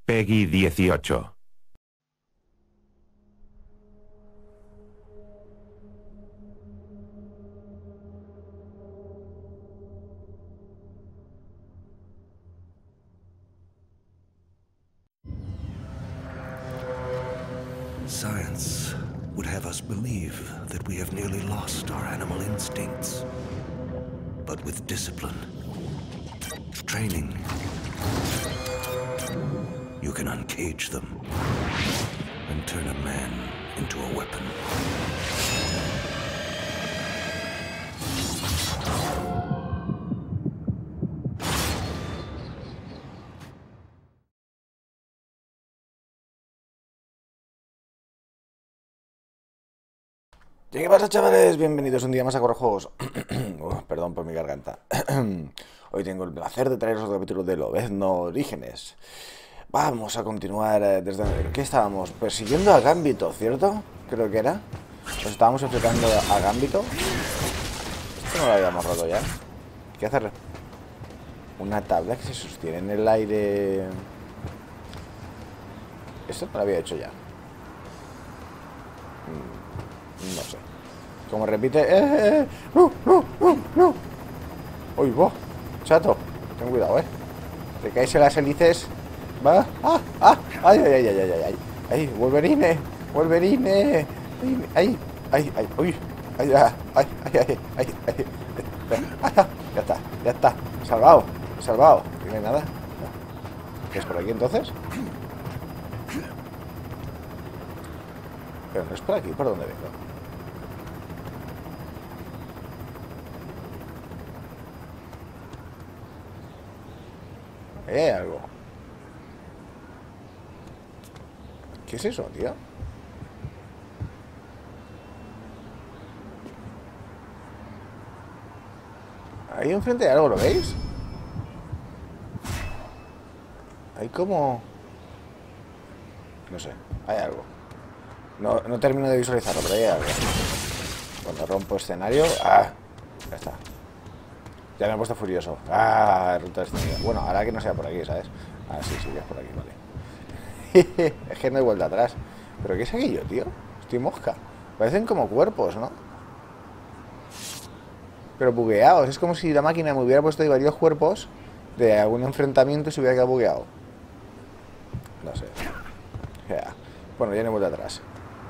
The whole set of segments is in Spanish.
Peggy 18. Science would have us believe that we have nearly lost our animal instincts. But with discipline, training, you can uncage them and turn a man into a weapon. ¿Qué pasa, chavales? Bienvenidos un día más a Correjuegos. Perdón por mi garganta. Hoy tengo el placer de traeros otro capítulo de Lobezno Orígenes. Vamos a continuar desde... ¿Qué estábamos? Persiguiendo a Gambito, ¿cierto? Creo que era. Nos estábamos enfrentando a Gambito. Esto no lo habíamos roto ya. ¿Qué hacer? Una tabla que se sostiene en el aire. Esto no lo había hecho ya. No sé. Como repite... ¡No! ¡Uy, vos! Chato, ten cuidado, te caes en las hélices. Va. ¡Ay! ¡Ay! ¡Wolverine! ¡Ay! ¡Uy! ¡Ay! Ya está. Salvado. ¿No tiene nada? No. ¿Qué es por aquí entonces? Pero no es por aquí, ¿por dónde vengo? Hay algo. ¿Qué es eso, tío? Ahí enfrente hay algo, ¿lo veis? Hay como... No sé, hay algo. No termino de visualizarlo, pero hay algo. Cuando rompo escenario... ¡Ah! Ya está. Ya me he puesto furioso. Ruta de escenario. Bueno, ahora que no sea por aquí, ¿sabes? Sí, ya es por aquí, vale. Es que no hay vuelta atrás. ¿Pero qué es aquello, tío? Estoy mosca. Parecen como cuerpos, ¿no? Pero bugueados. Es como si la máquina me hubiera puesto ahí varios cuerpos de algún enfrentamiento y se hubiera quedado bugueado. No sé. Bueno, ya no hay vuelta atrás.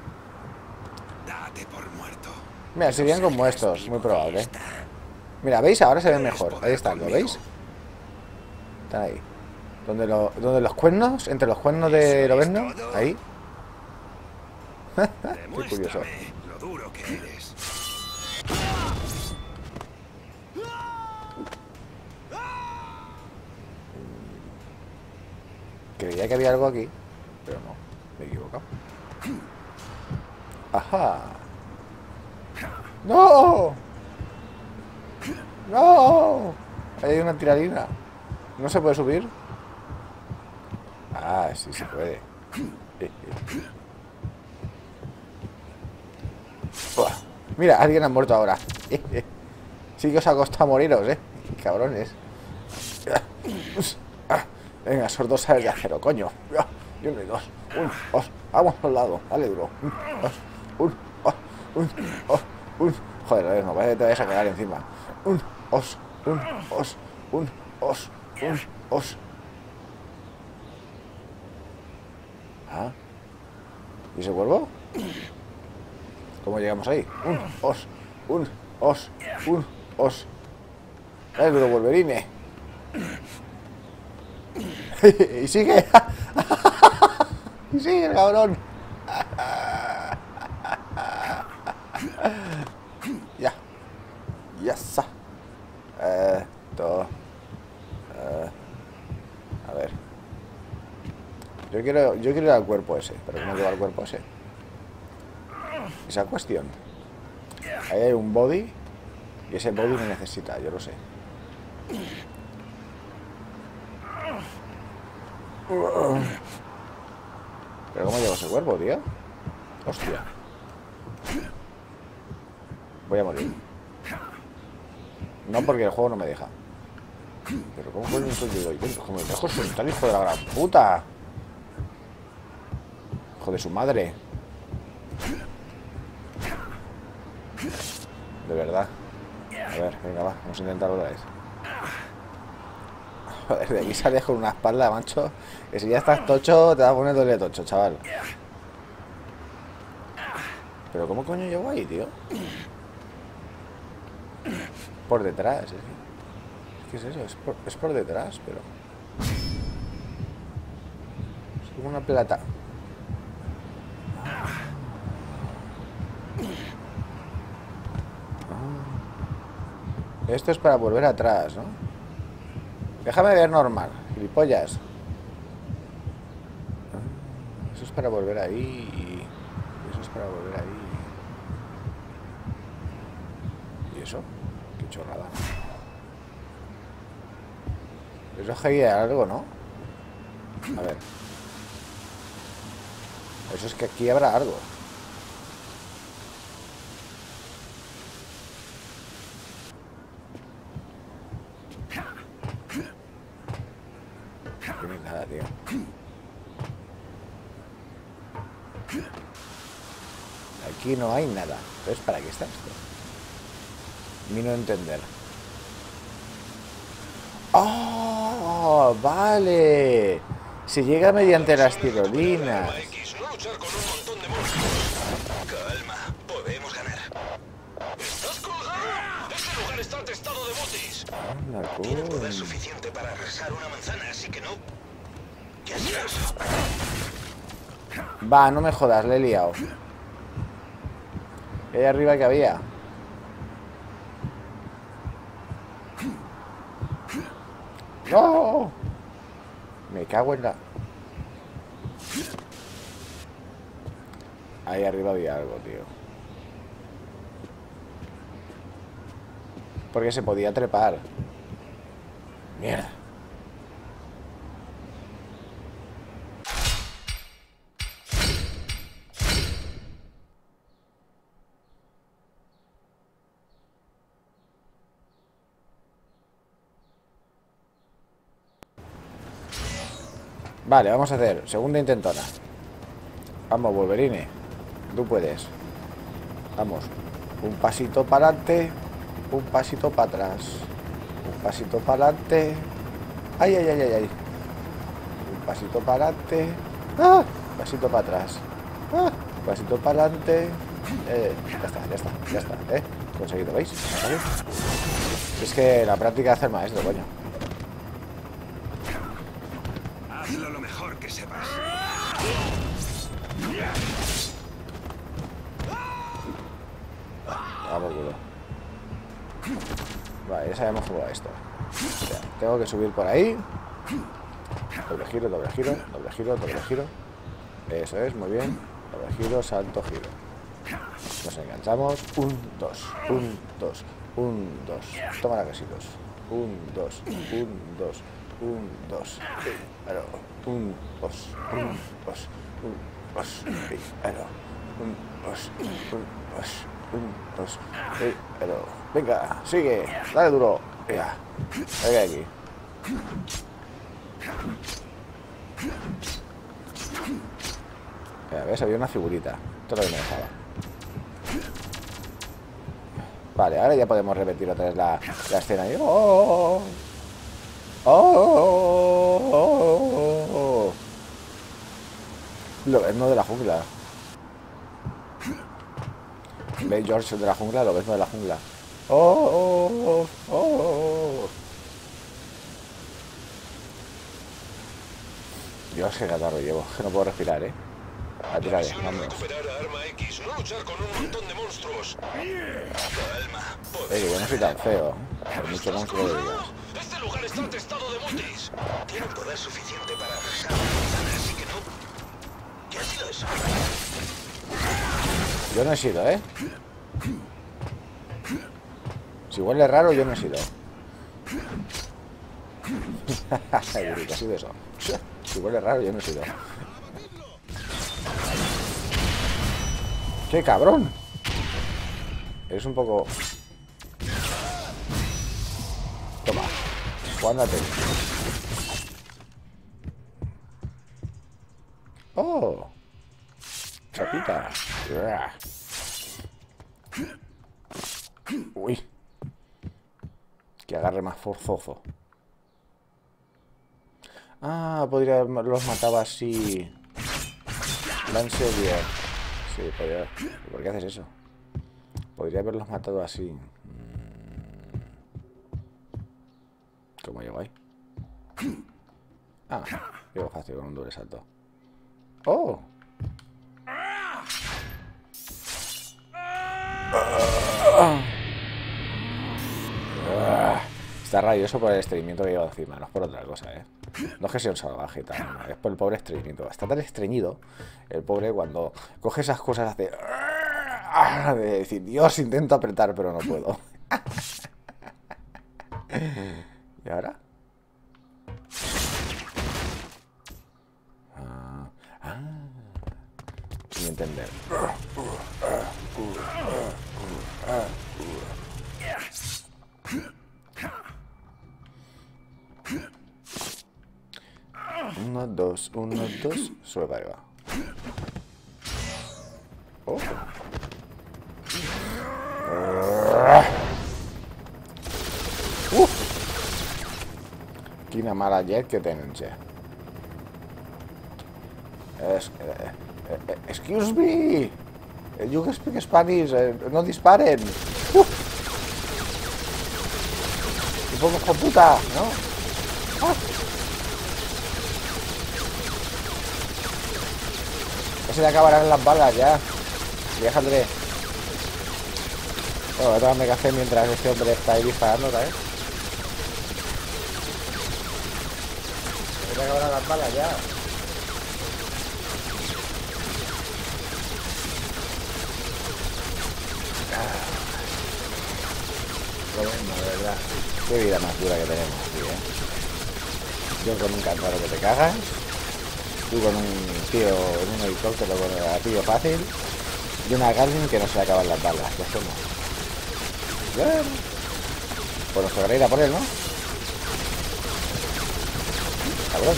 Date por muerto. Mira, serían como estos, muy probable. Mira, ¿veis? Ahora se ven mejor. Ahí están, ¿lo veis? Están ahí. Donde los cuernos, entre los cuernos de Lobezno, ahí. Qué curioso. Lo duro que eres. Creía que había algo aquí, pero no, me he equivocado. ¡Ajá! ¡No! ¡No! Ahí hay una tiralina. ¿No se puede subir? Sí se puede. Buah. Mira, alguien ha muerto ahora. Sí que os ha costado moriros, cabrones. Venga, esos dos sales de acero, coño. Y uno y dos. Vamos al lado. Dale duro. Joder, no parece que te vayas a quedar encima. Un os. ¿Y ese cuervo? ¿Cómo llegamos ahí? Un os. Dale duro, Wolverine. Y sigue. Y sigue el cabrón. Ya está. A ver. Yo quiero ir al cuerpo ese. Pero ¿cómo lleva al cuerpo ese? Esa cuestión. Ahí hay un body. Y ese body me necesita, yo lo sé. ¿Pero cómo llevo ese cuerpo, tío? Hostia. Voy a morir. No, porque el juego no me deja. Pero ¿cómo coño estoy yo? ¿Cómo me dejo soltar, hijo de la gran puta? hijo de su madre. De verdad. A ver, venga, va, vamos a intentarlo otra vez. Joder, de aquí sales con una espalda, macho. Que si ya estás tocho, te vas a poner doble tocho, chaval. Pero ¿cómo coño llego ahí, tío? Por detrás, es que... ¿Qué es eso? Es por detrás, pero... Es como una plata. Esto es para volver atrás, ¿no? Déjame ver normal, gilipollas. Eso es para volver ahí. Eso es para volver ahí. ¿Y eso? Qué chorrada. Eso es que hay algo, ¿no? A ver. Eso es que aquí habrá algo. No hay nada, tío. Aquí no hay nada. Entonces, ¿para qué está esto? Mi no entender. ¡Oh! ¡Vale! Se llega mediante las tirolinas. No luchar con un montón de monstruos. Calma, podemos ganar. ¿Estás colgado? Este lugar está atestado de botis. Tiene poder suficiente para arrasar una manzana, así que no. ¿Qué es eso? Va, no me jodas, le he liado. Ahí arriba que había. ¡No! Me cago en la... Ahí arriba había algo, tío. Porque se podía trepar. Mierda. Vale, vamos a hacer segunda intentona. Vamos, Wolverine. Tú puedes. Vamos. Un pasito para adelante. Un pasito para atrás. Un pasito para adelante. Ay, ay, ay, ay, ay. Un pasito para adelante. ¡Ah! Un pasito para atrás. ¡Ah! Un pasito para adelante. Ya está. Conseguido, ¿veis? ¿Vale? Es que la práctica hace el maestro, coño. Hazlo lo mejor que sepas. Vamos, culo. Vale, ya sabemos cómo va esto. O sea, tengo que subir por ahí. Doble giro, doble giro, doble giro, doble giro. Eso es, muy bien. Doble giro, salto, giro. Nos enganchamos. 1, 2, 1, 2, 1, 2. Toma la casi 2. 1, 2, 1, 2, 1, 2. 1, 2, 1, 2, 1, 2. 1, 2, 1, 2. 1, 2, venga, sigue, dale duro. Venga, venga aquí. ¿Ves? Había una figurita. Esto es lo que me dejaba. Vale, ahora ya podemos repetir otra vez la escena. ¡Oh! ¡Oh! Lo ves, no de la jungla. ¿Veis George de la jungla? Lo ves, no de la jungla. ¡Oh! Dios, qué catarro llevo. Que no puedo respirar, ¿eh? A tirar, vamos. Recuperar a Arma X, no luchar con un montón de monstruos. Calma. Que yo no soy tan feo. Por mucho monstruo que digas. Este lugar está atestado de botis. Tiene poder suficiente para arrasar una manzana, así que no. ¿Qué ha sido eso? Yo no he sido, ¿eh? Si huele raro, yo no he sido. ¿Qué ha sido eso? Si huele raro, yo no he sido. ¡Qué cabrón! Eres un poco... Toma. Juándate. ¡Oh! Chapita. Uy. Que agarre más forzoso. Ah, podría los mataba así. Va en serio. Sí, podría. ¿Por qué haces eso? Podría haberlos matado así. ¿Cómo llego ahí? Ah, llego fácil con un doble salto. ¡Oh! Está rabioso por el estreñimiento que lleva encima, no es por otra cosa, ¿eh? No es que sea un salvaje, tal, es por el pobre estreñimiento. Está tan estreñido, el pobre, cuando coge esas cosas hace... de decir, Dios, intento apretar, pero no puedo. ¿Y ahora? Sin entender. Uno, dos, sube para arriba. Oh. Quina mala llet que tenen, ja. Excuse me! You can speak Spanish, no disparen! Un poco hijo puta, ¿no? ¡Ah! Ya se le acabarán las balas, ya. Déjale. Bueno, voy a tomarme café mientras este hombre está ahí disparando, ¿sabes? Se le acabarán las balas, ya. Bueno, de verdad. Qué vida más dura que tenemos, tío, ¿eh? Yo con un cantaro que te cagas. Tú con un tío en un helicóptero con el gatillo fácil. Y una Gatling que no se le acaban las balas. ¿Qué hacemos? Bien. Pues nos tocará ir a por él, ¿no? Cabrón.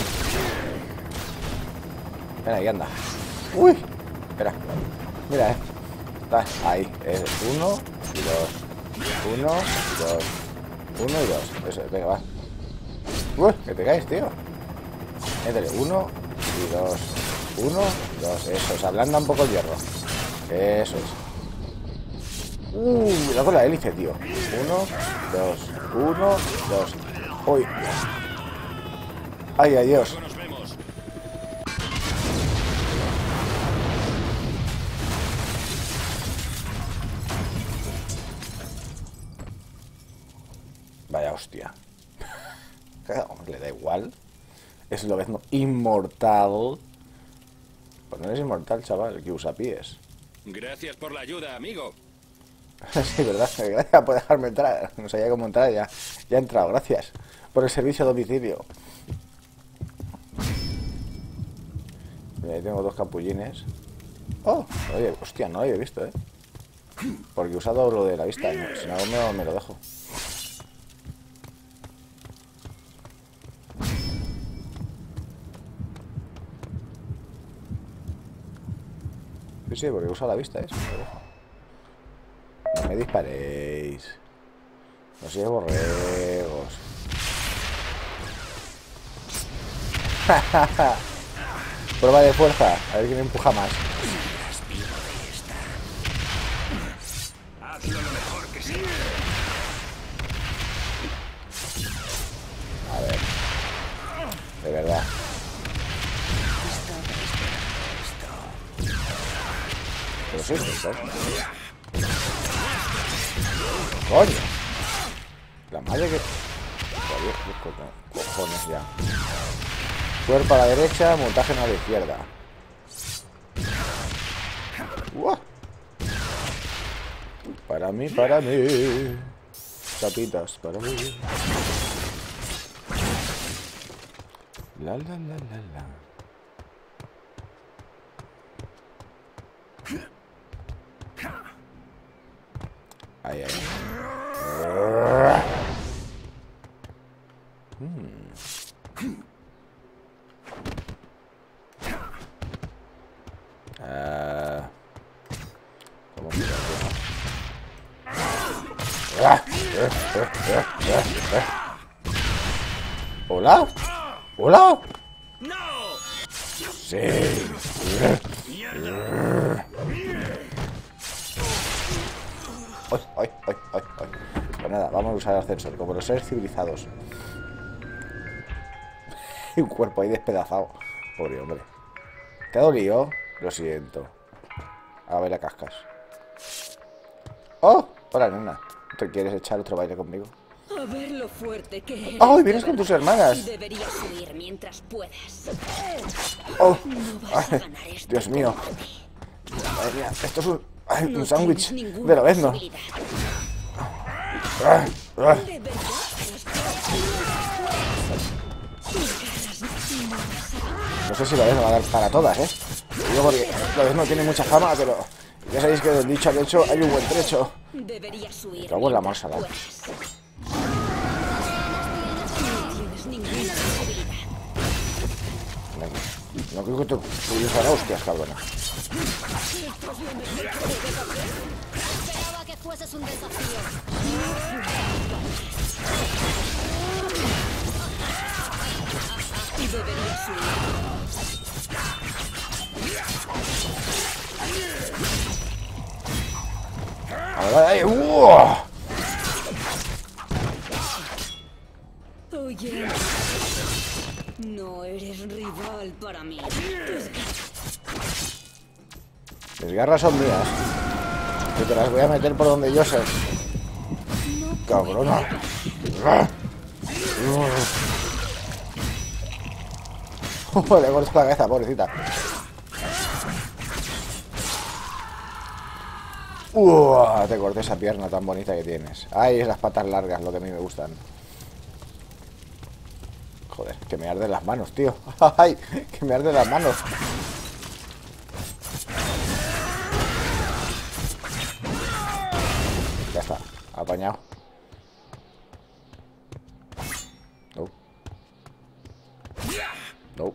Ven ahí, anda. Uy. Espera. Mira, está ahí. Es 1 y 2. 1 y 2. 1 y 2. Eso, venga, va. Uy, que te caes, tío. Métele 1 y 2. 1, 2. Eso, se ablanda un poco el hierro. Eso es. Cuidado con la hélice, tío. 1, 2. 1, 2. Uy. Ay, adiós. Vaya hostia. Le da igual. Es lo mismo inmortal. Pues no eres inmortal, chaval, que usa pies. Gracias por la ayuda, amigo. Sí, verdad. Gracias por dejarme entrar. No sabía cómo entrar, ya he entrado. Gracias por el servicio a domicilio. Mira, ahí tengo 2 capullines. Oh, oye, hostia, no lo había visto, porque he usado lo de la vista. Si no, me lo dejo. Sí, porque he usado la vista, me lo dejo. No me disparéis. No sois borregos. Prueba de fuerza. A ver quién empuja más. Hazlo lo mejor que sea. A ver. De verdad. Pero sí, ¿no? ¡Coño! La madre que... Cojones ya. Cuerpo a la derecha, montaje a la izquierda. ¡Uah! Para mí. Chapitas, para mí. La. Ahí. ¿Hola? ¿Hola? Sí. Ay. Pues nada, vamos a usar el ascensor, como los seres civilizados. Un cuerpo ahí despedazado. Pobre hombre. ¿Te ha dolido? Lo siento. A ver, la cascas. ¡Oh! Hola, nena. ¿Te quieres echar otro baile conmigo? A ver lo fuerte que eres. ¡Oh! Vienes con tus hermanas. Deberías huir mientras puedas. ¡Oh! No vas a ganar esto. Dios mío. Madre mía, esto es un... Ay, No un sándwich tienes ninguna de Lobezno. posibilidad. ¿De ¿De verdad crees que No sé si Lobezno va a dar para todas, ¿eh? Digo porque Lobezno tiene mucha fama, pero... Ya sabéis que del dicho al hecho hay un buen trecho. deberías huir? Me cago en la mientras masa, ¿no? puedas. No tienes ninguna posibilidad. Venga. No creo que te pudieras dar hostias, cabrona. Esperaba que fueses un desafío. Y deberías huir. ¡Ay! ¡Uah! Oye, no eres rival para mí. Mis garras son mías. Y te las voy a meter por donde yo sé. Cabrona. Le corto la cabeza, pobrecita. Te corté esa pierna tan bonita que tienes. Ay, esas patas largas, lo que a mí me gustan. Joder, que me arden las manos, tío. Ay, que me arden las manos. Ya está, apañado. No. No.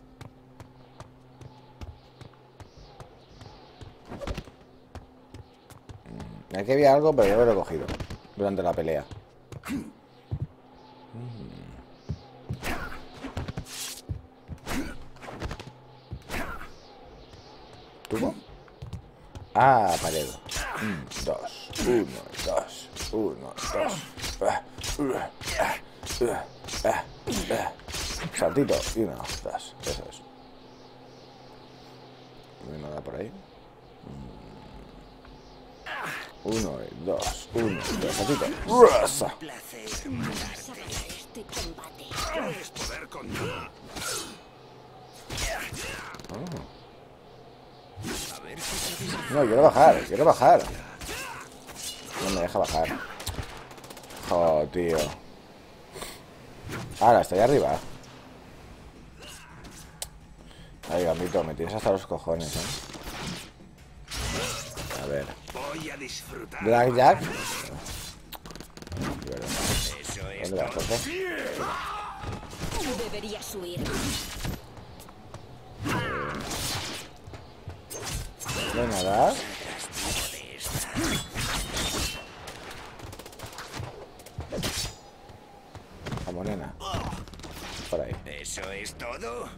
Aquí había algo, pero yo lo he cogido durante la pelea. ¿Tubo? Ah, pared. 2, 1, 2, 1, 2. Saltito y 1, 2. Eso es. No hay nada por ahí. 1, 2, 1, 2. Saltito. ¡Rosa! Este combate. ¿Quieres poder conmigo? No, quiero bajar, quiero bajar. No me deja bajar. Joder, tío. Ahora, estoy arriba. Ay, Gambito, me tienes hasta los cojones, ¿eh? A ver. Voy a disfrutar. Blackjack. Eso es ¿Dónde vas, Jorge? Deberías huir. No hay nada. Vamos, nena. Por ahí. ¿Eso es todo?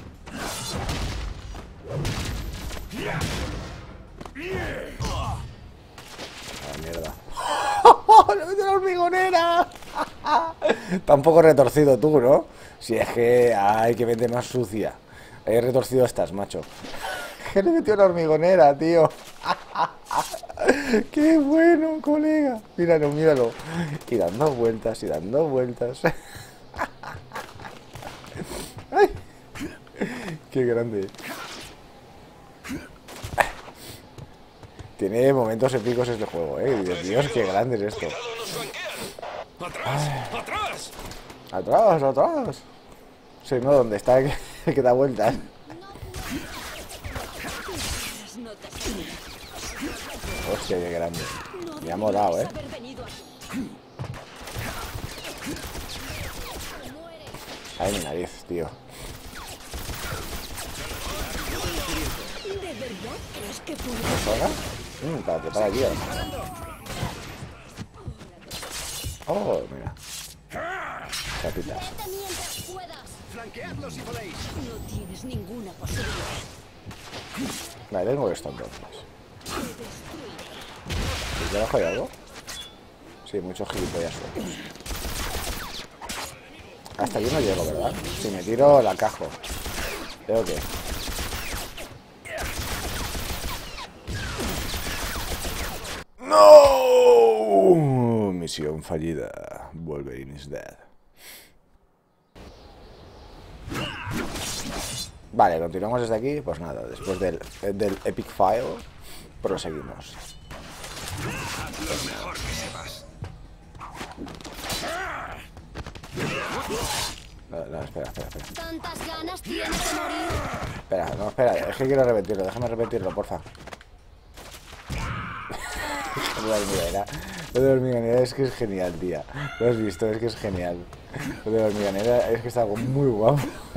Ah, mierda. ¡Le metió la hormigonera! Tampoco retorcido tú, ¿no? Si es que... Ay, que vende más sucia. Ahí retorcido estás, macho. Que le metió la hormigonera, tío. ¡Qué bueno, colega! Míralo, míralo. Y dando vueltas, y dando vueltas. ¡Ay! ¡Qué grande! Tiene momentos épicos este juego, Dios mío, qué grande es esto. ¡Atrás! ¡Atrás! ¡Atrás, atrás! Sí, no, ¿dónde está el que da vueltas? Hostia, qué grande. Me ha molado, Ay, mi nariz, tío. ¿De verdad crees que puedo? ¿Para qué? Para aquí. Oh, mira. Chapitas. Vete mientras puedas. Flanqueadlo si podéis. No tienes ninguna posibilidad. Vale, tengo esto entonces. Te destruiré. ¿Y debajo hay algo? Sí, muchos gilipollas sueltos. Hasta aquí no llego, ¿verdad? Si me tiro, la cajo. Creo que... ¡No! Misión fallida. Wolverine is dead. Vale, continuamos desde aquí. Pues nada, después del Epic File, proseguimos. Lo mejor que sepas. No, espera. ¿Tantas ganas tienes de morir? Espera, no, espera, es que quiero repetirlo, déjame repetirlo, porfa. Lo de la hormiganera es que es genial, tía. Lo has visto, es que es genial. Lo de la hormiganera es que está muy guapo.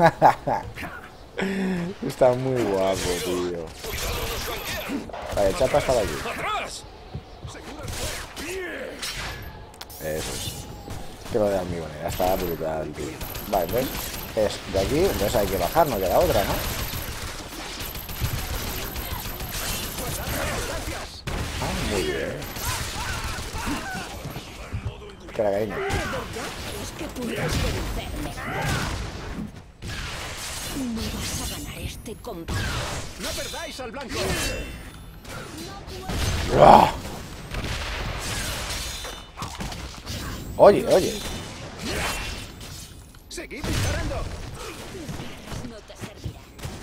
Está muy guapo, tío. Vale, chapa para aquí. Eso es. Que lo de la hormiganera está brutal, tío. Vale, ¿ves? Es de aquí, entonces hay que bajar, no queda otra, ¿no? Ah, muy bien. Espera, cariño. ¿Crees que pudieras vencerme? No vas a ganar este combate. ¡No perdáis al blanco! ¡Uah! Oye. ¡Seguid disparando! No te servirá.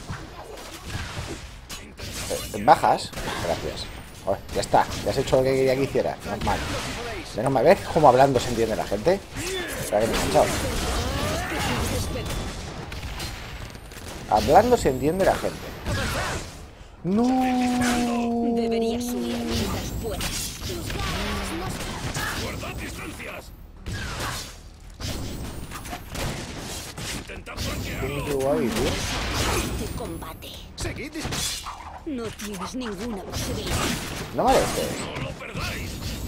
¿Bajas? Gracias. Oh, ya está, ya has hecho lo que quería que hiciera. Menos mal. Menos mal, ¿ves cómo hablando se entiende la gente? Espera que me he enganchado. Hablando se entiende la gente. No. Deberías huir mientras puedas. ¡Guardad distancias! Intentad Qué flanquearlo. guay, tío. Este combate. ¡Seguid disparando! No tienes ninguna posibilidad. No me dejes. ¡No lo perdáis!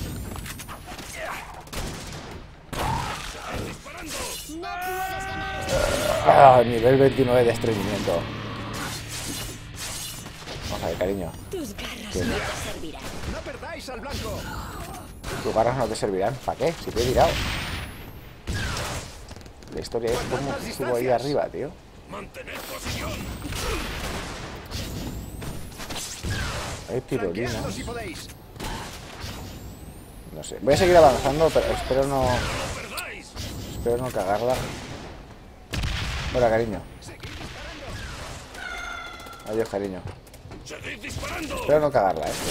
No puedes ganar este Nivel 29 de estreñimiento. Vamos a ver, cariño. Tus garras no te servirán. ¡No perdáis al blanco! Tus garras no te servirán. ¿Para qué? Si te he tirado. La historia es como estuvo ahí arriba, tío. Mantened posición. Hay tirolina. ¡Flanqueadlo si podéis! No sé. Voy a seguir avanzando, pero espero no ¡Perdáis! cagarla. Hola, cariño. Adiós, cariño. ¡Seguid disparando! Espero no cagarla, de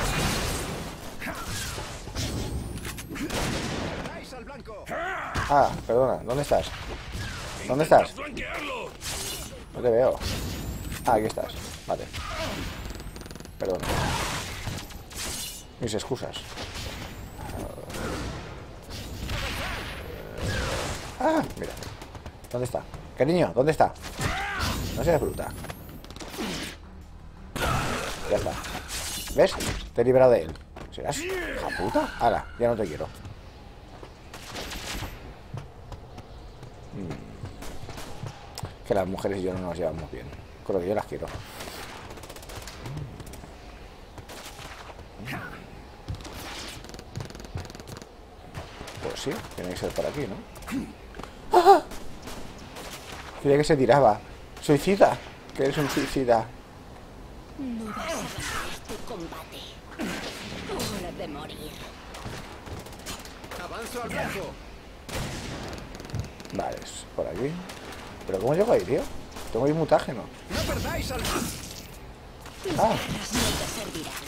hecho. ¡Perdáis al blanco! Ah, perdona. ¿Dónde estás? ¿Dónde estás? ¡Flanquearlo! No te veo. Ah, aquí estás. Vale. Perdona. Mis excusas. Ah, mira. ¿Dónde está? Cariño, ¿dónde está? No seas bruta. Ya está. ¿Ves? Te he librado de él. ¿Serás hija puta? Ahora, ya no te quiero. Que las mujeres y yo no nos llevamos bien. Creo que yo las quiero. Pues sí, tiene que ser por aquí, ¿no? ¡Ah! Creía que se tiraba. ¡Suicida! Que eres un suicida. No vas a ganar este combate. Hora de morir. ¡Avanzo al blanco! Vale, es por aquí. ¿Pero cómo llego ahí, tío? Tengo ahí mutágeno. ¡No perdáis al blanco! Tus Ah. garras no te servirán.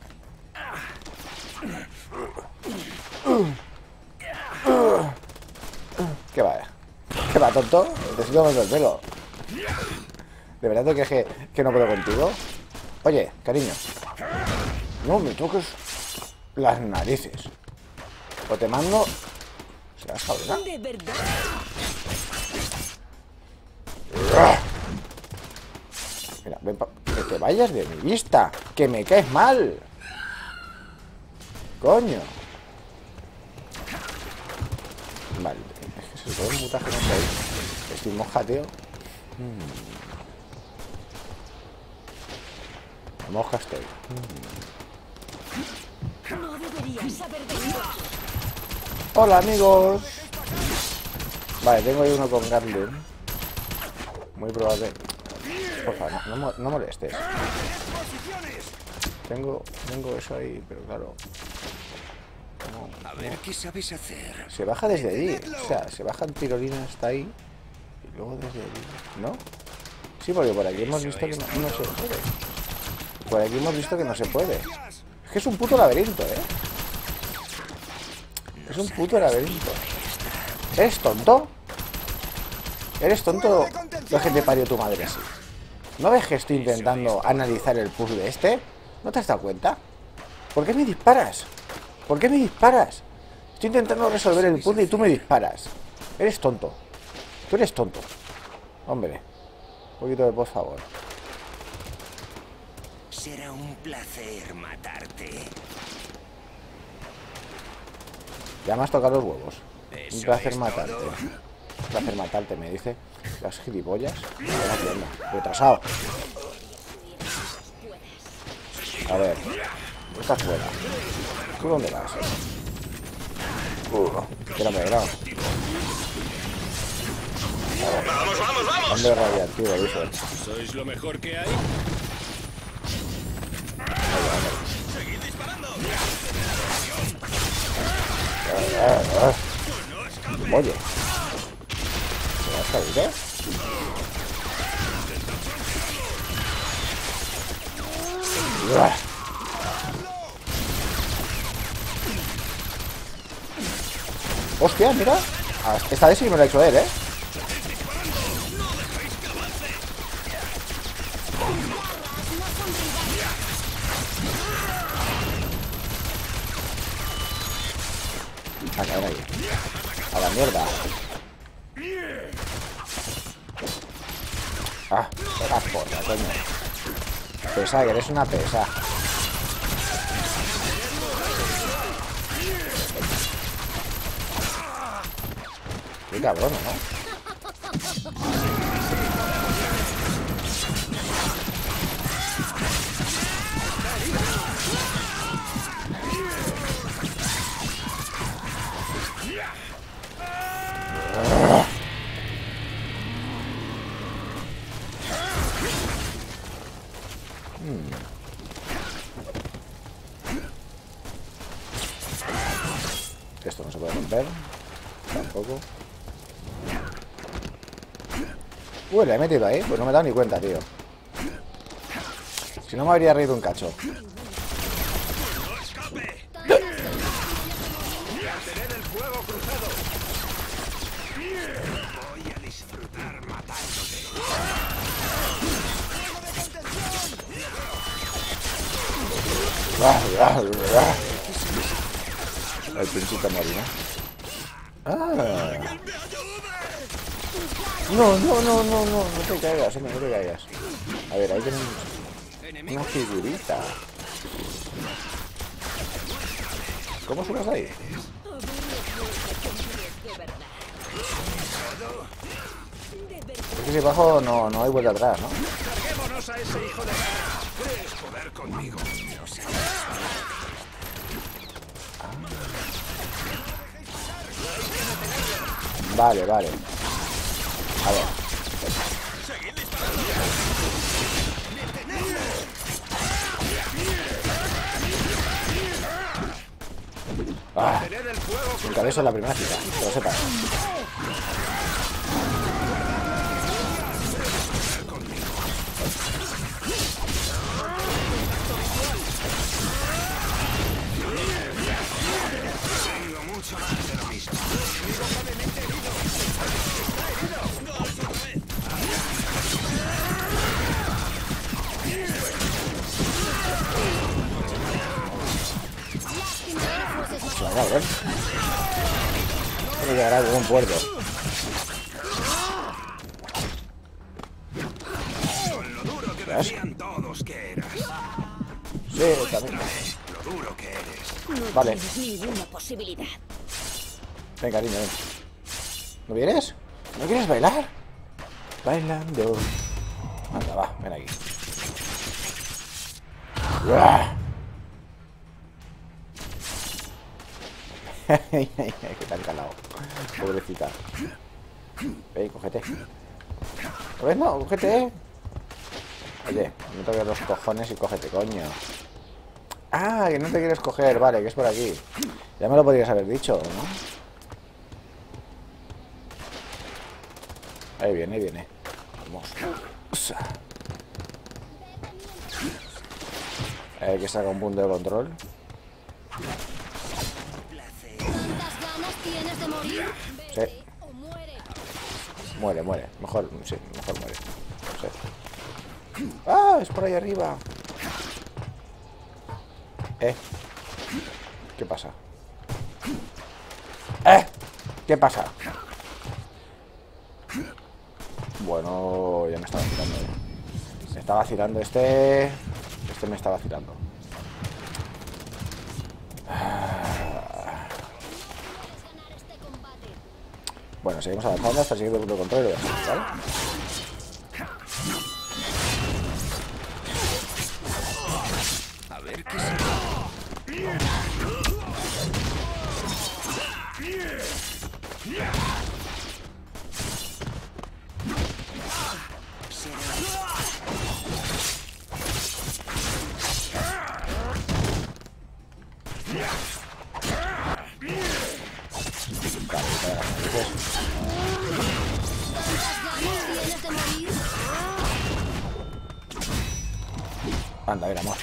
¿Qué va? ¿Qué va, tonto? Necesito más el pelo. ¿De verdad te crees que no puedo contigo? Oye, cariño. No me toques las narices. O te mando... ¿Serás cabrona? De verdad. Mira, ven que te vayas de mi vista. Que me caes mal. Coño. Vale, es que se puede mutar que no sé. Estoy moja, tío. Moja estoy. No deberías haber venido. Hola, amigos. Vale, tengo ahí uno con Gatling. Muy probable. Por favor, no molestes. Tengo eso ahí, pero claro. A ver qué sabes hacer. Se baja desde allí. O sea, se baja en tirolina hasta ahí. Y luego desde allí. ¿No? Sí, porque por aquí hemos visto que no se puede. Por aquí hemos visto que no se puede. Es que es un puto laberinto, ¿eh? Es un puto laberinto. ¿Eres tonto? ¿Eres tonto lo que te parió tu madre así? ¿No ves que estoy intentando analizar el puzzle este? ¿No te has dado cuenta? ¿Por qué me disparas? ¿Por qué me disparas? Estoy intentando resolver el puzzle y tú me disparas. Eres tonto. Tú eres tonto. Hombre. Un poquito de por favor. Será un placer matarte. Ya me has tocado los huevos. Un placer es matarte. todo. Un placer matarte, me dice. Las gilipollas. Retrasado. A ver. Tú estás fuera. ¿Tú dónde vas? Espérame, no. ¡Vamos, vamos, vamos! ¿Dónde radioactivo, dice? ¿Sois lo mejor que hay? ¡Seguid disparando! Oye. ¿Se va a salir, Hostia, mira. Esta vez sí me lo ha hecho él, ¿eh? A caer ahí. A la mierda. Ah, pega porra, coño. Pesa, que eres una pesa. Qué cabrón, ¿no? Esto no se puede romper. Tampoco. Uy, le he metido ahí. Pues no me he dado ni cuenta, tío. Si no me habría reído un cacho. Mantened el fuego cruzado. Voy a disfrutar matándote. El pinchito marino. Ah. No te caigas, hombre, no te caigas. A ver, ahí tenemos una figurita. ¿Cómo subes ahí? Es que si bajo no hay vuelta atrás, ¿no? Carguémonos a ese hijo de... ¿Crees poder conmigo? No sé. Vale. A ver. Ah, Mantened el fuego me cabeza en la primera cita, que lo sepas. Tengo mucho más de lo mismo. Se va a ver. Tiene que llegar a algún puerto. Con lo duro que decían todos que eras. Sí, también. Lo duro que eres. No Vale. tienes ninguna posibilidad. Ven, cariño, ven. ¿No vienes? ¿No quieres bailar? Bailando. Anda, va, ven aquí. ¿Qué tan calado? Pobrecita. Ven, cógete. ¿Lo ves? No, cógete. Oye, no te veas los cojones y cógete, coño. Ah, que no te quieres coger, vale, que es por aquí. Ya me lo podrías haber dicho, ¿no? Ahí viene, ahí viene. Vamos. Hay que sacar un punto de control. ¿Cuántas ganas tienes de morir? Sí. Vete o muere. Muere, muere. Mejor, sí, mejor muere. Sí. ¡Ah! Es por ahí arriba. ¿Qué pasa? ¿Qué pasa? Bueno, ya me está vacilando. Me está vacilando este. Este me está vacilando. Bueno, seguimos avanzando hasta el siguiente punto de control y lo dejamos, ¿vale? A ver qué se... Anda, a ver, amor.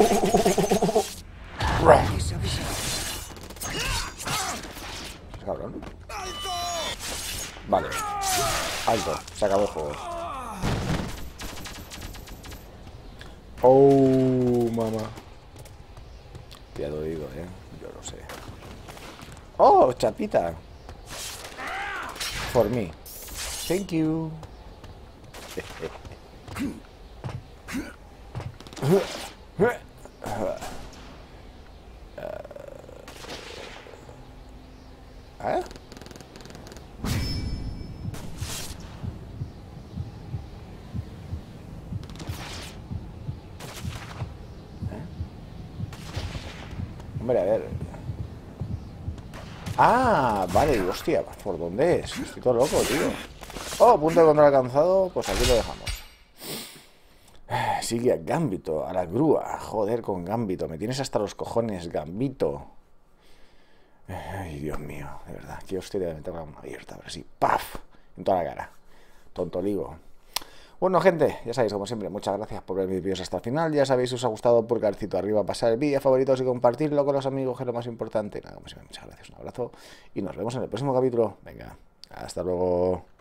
¿Es cabrón? Vale. Alto. Se acabó el juego. Oh, mamá. Te ha dolido, yo lo sé. Oh, chapita. For me. Thank you. ¿Eh? Hombre, a ver. Ah, vale, hostia, ¿por dónde es? Estoy todo loco, tío. Oh, punto de control alcanzado. Pues aquí lo dejamos. Sigue a Gambito, a la grúa. Joder, con Gambito. Me tienes hasta los cojones, Gambito. Ay, Dios mío, de verdad. Qué hostia de meter la mano abierta. Ahora sí, ¡paf! En toda la cara. Tontoligo. Bueno, gente, ya sabéis, como siempre, muchas gracias por ver mis vídeos hasta el final. Ya sabéis, si os ha gustado, pulgarcito arriba, pasar el vídeo a favoritos y compartirlo con los amigos, que es lo más importante. Nada, como siempre, muchas gracias, un abrazo y nos vemos en el próximo capítulo. Venga, hasta luego.